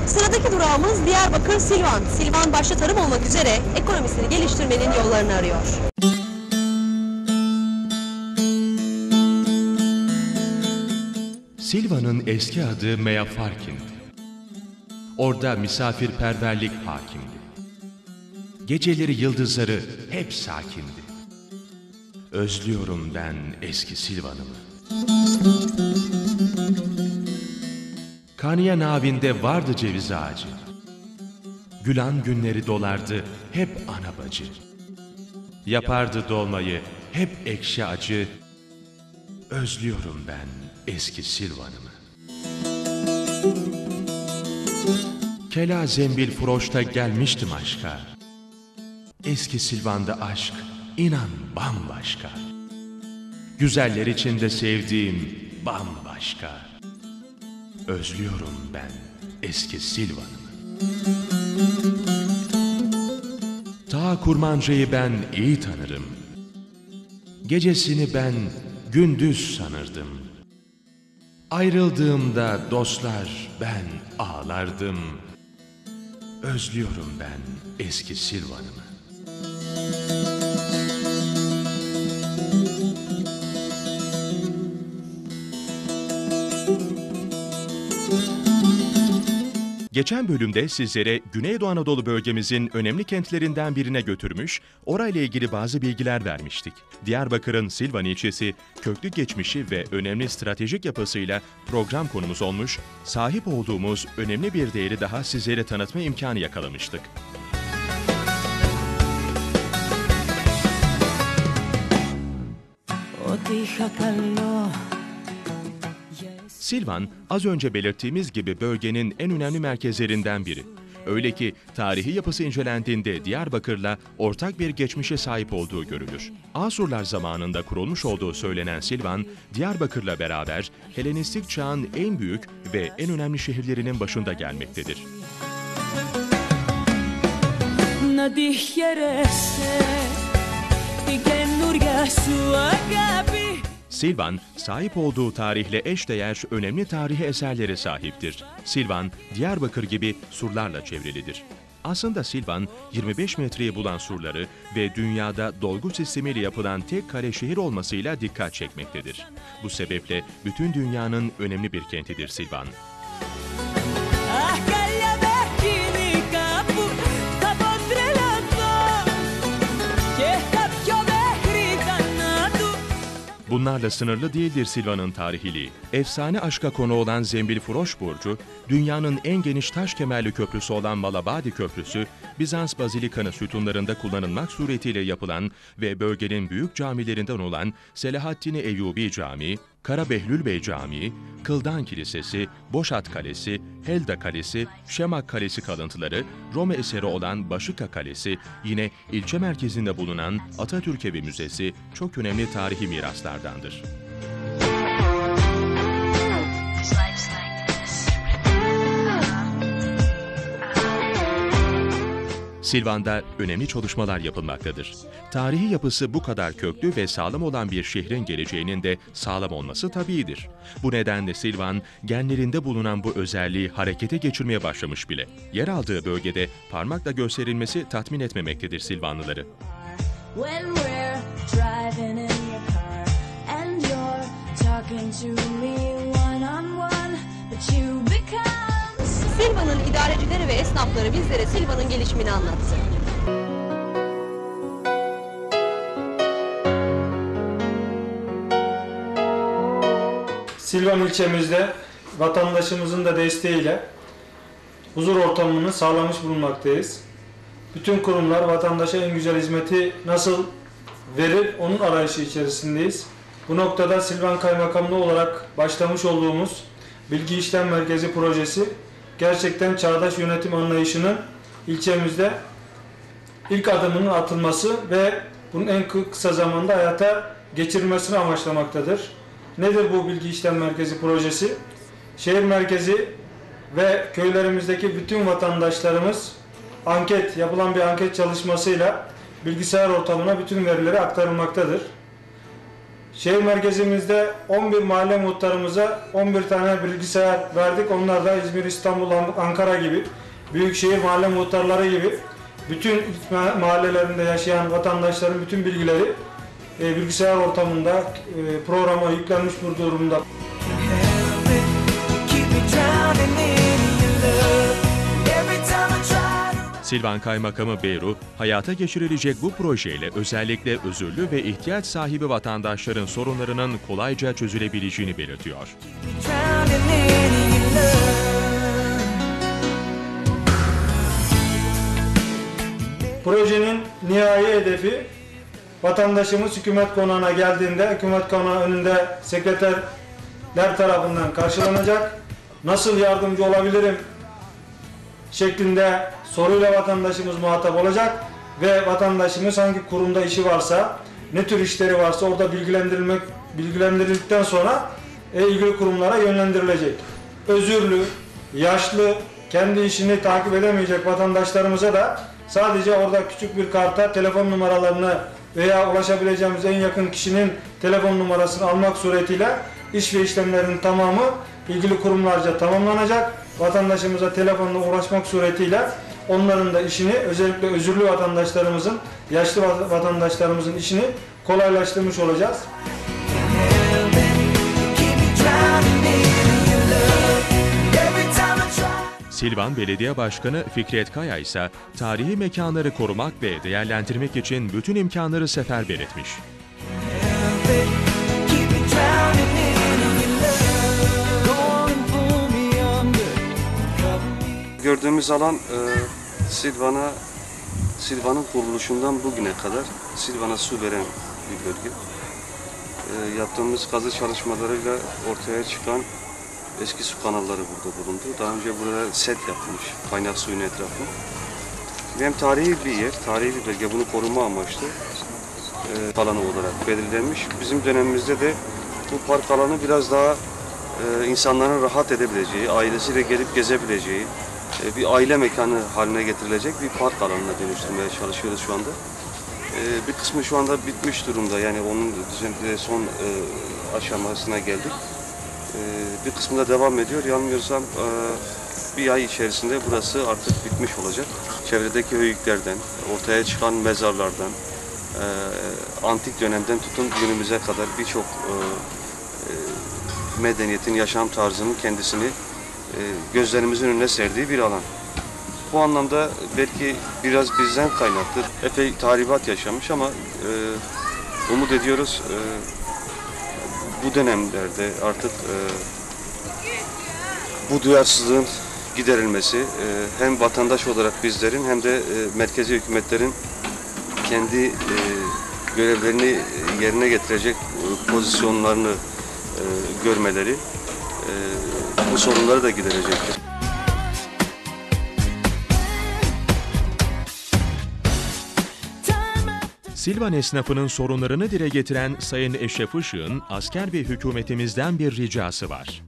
Sıradaki durağımız Diyarbakır Silvan. Silvan başta tarım olmak üzere ekonomisini geliştirmenin yollarını arıyor. Silvan'ın eski adı Meyafarkin'di. Orada misafirperverlik hakimdi. Geceleri yıldızları hep sakindi. Özlüyorum ben eski Silvan'ımı. Kaniye navinde vardı ceviz ağacı. Gülan günleri dolardı hep ana bacı. Yapardı dolmayı hep ekşi acı. Özlüyorum ben eski Silvan'ımı. Kela zembil furoşta gelmiştim aşka. Eski Silvan'da aşk inan bambaşka. Güzeller içinde sevdiğim bambaşka. Özlüyorum ben eski Silvan'ımı. Ta Kurmanca'yı ben iyi tanırım. Gecesini ben gündüz sanırdım. Ayrıldığımda dostlar ben ağlardım. Özlüyorum ben eski Silvan'ımı. Geçen bölümde sizlere Güneydoğu Anadolu bölgemizin önemli kentlerinden birine götürmüş, orayla ilgili bazı bilgiler vermiştik. Diyarbakır'ın Silvan ilçesi, köklü geçmişi ve önemli stratejik yapısıyla program konumuz olmuş, sahip olduğumuz önemli bir değeri daha sizlere tanıtma imkanı yakalamıştık. Silvan, az önce belirttiğimiz gibi bölgenin en önemli merkezlerinden biri. Öyle ki tarihi yapısı incelendiğinde Diyarbakır'la ortak bir geçmişe sahip olduğu görülür. Asurlar zamanında kurulmuş olduğu söylenen Silvan, Diyarbakır'la beraber Helenistik çağın en büyük ve en önemli şehirlerinin başında gelmektedir. Silvan, sahip olduğu tarihle eşdeğer önemli tarihi eserlere sahiptir. Silvan, Diyarbakır gibi surlarla çevrilidir. Aslında Silvan, 25 metreyi bulan surları ve dünyada dolgu sistemiyle yapılan tek kale şehir olmasıyla dikkat çekmektedir. Bu sebeple bütün dünyanın önemli bir kentidir Silvan. Bunlarla sınırlı değildir Silvan'ın tarihiliği. Efsane aşka konu olan Zembilfuroş Burcu, dünyanın en geniş taş kemerli köprüsü olan Malabadi Köprüsü, Bizans Bazilikanı sütunlarında kullanılmak suretiyle yapılan ve bölgenin büyük camilerinden olan Selahaddin Eyyubi Camii, Karabehlül Bey Camii, Kıldan Kilisesi, Boşat Kalesi, Helda Kalesi, Şemak Kalesi kalıntıları, Roma eseri olan Başıka Kalesi, yine ilçe merkezinde bulunan Atatürk Evi Müzesi çok önemli tarihi miraslardandır. Silvan'da önemli çalışmalar yapılmaktadır. Tarihi yapısı bu kadar köklü ve sağlam olan bir şehrin geleceğinin de sağlam olması tabiidir. Bu nedenle Silvan, genlerinde bulunan bu özelliği harekete geçirmeye başlamış bile. Yer aldığı bölgede parmakla gösterilmesi tatmin etmemektedir Silvanlıları. Silvan'ın idarecileri ve esnafları bizlere Silvan'ın gelişimini anlattı. Silvan ilçemizde vatandaşımızın da desteğiyle huzur ortamını sağlamış bulunmaktayız. Bütün kurumlar vatandaşa en güzel hizmeti nasıl verir onun arayışı içerisindeyiz. Bu noktada Silvan Kaymakamlığı olarak başlamış olduğumuz Bilgi İşlem Merkezi projesi gerçekten çağdaş yönetim anlayışının ilçemizde ilk adımının atılması ve bunun en kısa zamanda hayata geçirilmesini amaçlamaktadır. Nedir bu Bilgi İşlem Merkezi projesi? Şehir merkezi ve köylerimizdeki bütün vatandaşlarımız yapılan bir anket çalışmasıyla bilgisayar ortamına bütün verileri aktarılmaktadır. Şehir merkezimizde 11 mahalle muhtarımıza 11 tane bilgisayar verdik. Onlar da İzmir, İstanbul, Ankara gibi büyükşehir mahalle muhtarları gibi bütün mahallelerinde yaşayan vatandaşların bütün bilgileri bilgisayar ortamında programa yüklenmiş bu durumda. Silvan Kaymakamı Beyru, hayata geçirilecek bu projeyle özellikle özürlü ve ihtiyaç sahibi vatandaşların sorunlarının kolayca çözülebileceğini belirtiyor. Projenin nihai hedefi vatandaşımız hükümet konağına geldiğinde hükümet konağı önünde sekreterler tarafından karşılanacak. Nasıl yardımcı olabilirim şeklinde soruyla vatandaşımız muhatap olacak ve vatandaşımız hangi kurumda işi varsa, ne tür işleri varsa orada bilgilendirildikten sonra ilgili kurumlara yönlendirilecek. Özürlü, yaşlı, kendi işini takip edemeyecek vatandaşlarımıza da sadece orada küçük bir karta telefon numaralarını veya ulaşabileceğimiz en yakın kişinin telefon numarasını almak suretiyle iş ve işlemlerin tamamı ilgili kurumlarca tamamlanacak. Vatandaşımıza telefonla ulaşmak suretiyle onların da işini, özellikle özürlü vatandaşlarımızın, yaşlı vatandaşlarımızın işini kolaylaştırmış olacağız. Silvan Belediye Başkanı Fikret Kaya ise tarihi mekanları korumak ve değerlendirmek için bütün imkanları seferber etmiş. Gördüğümüz alan Silvan'ın kuruluşundan bugüne kadar Silvan'a su veren bir bölge. Yaptığımız kazı çalışmalarıyla ortaya çıkan eski su kanalları burada bulundu. Daha önce burada set yapılmış kaynak suyun etrafı. Hem tarihi bir yer, tarihi bir bölge, bunu koruma amaçlı alanı olarak belirlenmiş. Bizim dönemimizde de bu park alanı biraz daha insanların rahat edebileceği, ailesiyle gelip gezebileceği, bir aile mekanı haline getirilecek bir park alanına dönüştürmeye çalışıyoruz şu anda. Bir kısmı şu anda bitmiş durumda, yani onun son aşamasına geldik. Bir kısmı da devam ediyor. Yanılmıyorsam bir ay içerisinde burası artık bitmiş olacak. Çevredeki höyüklerden, ortaya çıkan mezarlardan, antik dönemden tutun günümüze kadar birçok medeniyetin yaşam tarzının kendisini gözlerimizin önüne serdiği bir alan. Bu anlamda belki biraz bizden kaynaklı, epey tahribat yaşamış ama umut ediyoruz bu dönemlerde artık bu duyarsızlığın giderilmesi hem vatandaş olarak bizlerin hem de merkezi hükümetlerin kendi görevlerini yerine getirecek pozisyonlarını görmeleri bu sorunları da giderecektir. Silvan esnafının sorunlarını dile getiren Sayın Eşref Işık'ın asker ve hükümetimizden bir ricası var.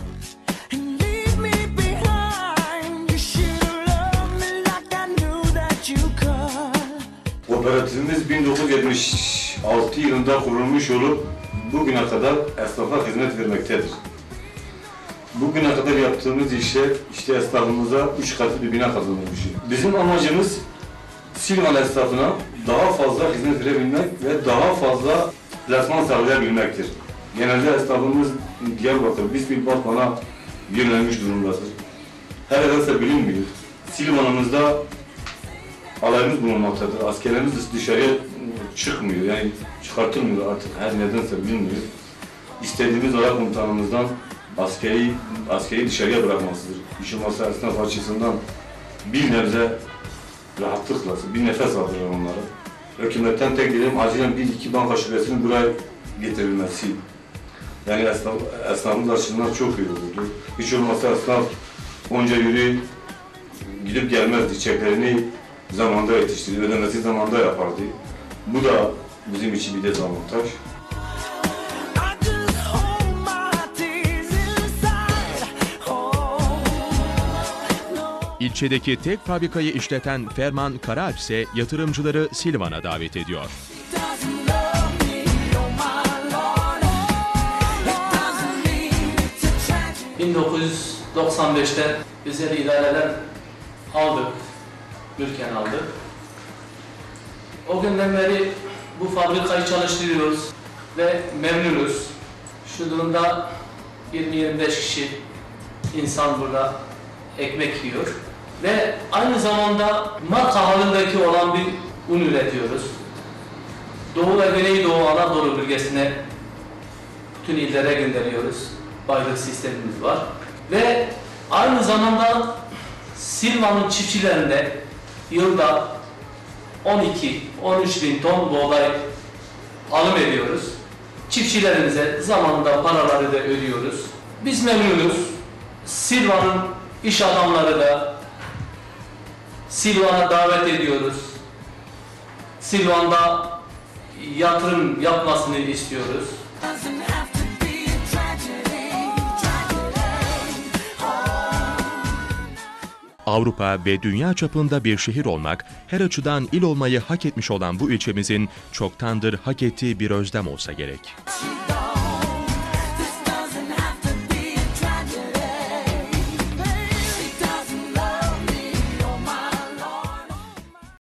Kooperatifimiz 1976 yılında kurulmuş olup bugüne kadar esnafa hizmet vermektedir. Bugüne kadar yaptığımız işler işte esnafımıza 3 katı bir bina kazandırmış. Bizim amacımız Silvan esnafına daha fazla hizmet verebilmek ve daha fazla plasman sağlayabilmektir. Genelde esnafımız Diyarbakır, Bismil, Batman'a yönelmiş durumdadır. Her nedense bilinmiyor. Silvan'ımızda alayımız bulunmaktadır. Askerlerimiz dışarıya çıkmıyor, yani çıkartılmıyor artık, her nedense bilinmiyor. İstediğimiz olay komutanımızdan askeri dışarıya bırakmasıdır. Hiç olmazsa esnaf açısından bir nebze rahatlıkla, bir nefes aldırır onlara. Hükümetten tek dileğim acilen 1-2 banka şubesinin buraya getirilmesi. Yani esnafımız açısından çok iyi olurdu. Hiç olmazsa esnaf onca yürü gidip gelmezdi, çeklerini zamanda yetiştirdi, ödemesi zamanda yapardı. Bu da bizim için bir dezavantaj. İlçedeki tek fabrikayı işleten Ferman Karaalp ise yatırımcıları Silvan'a davet ediyor. 1995'te özel idareden aldık, mülken aldık. O günden beri bu fabrikayı çalıştırıyoruz ve memnunuz. Şu durumda 20-25 kişi insan burada ekmek yiyor ve aynı zamanda marka halindeki olan bir un üretiyoruz. Doğu ve Güneydoğu Anadolu bölgesine bütün illere gönderiyoruz. Baylık sistemimiz var. Ve aynı zamanda Silvan'ın çiftçilerinde yılda 12-13 bin ton buğday alım ediyoruz. Çiftçilerimize zamanında paraları da ödüyoruz. Biz memnunuz. Silvan'ın iş adamları da Silvan'a davet ediyoruz. Silvan'da yatırım yapmasını istiyoruz. Avrupa ve dünya çapında bir şehir olmak, her açıdan il olmayı hak etmiş olan bu ilçemizin çoktandır hak ettiği bir özlem olsa gerek.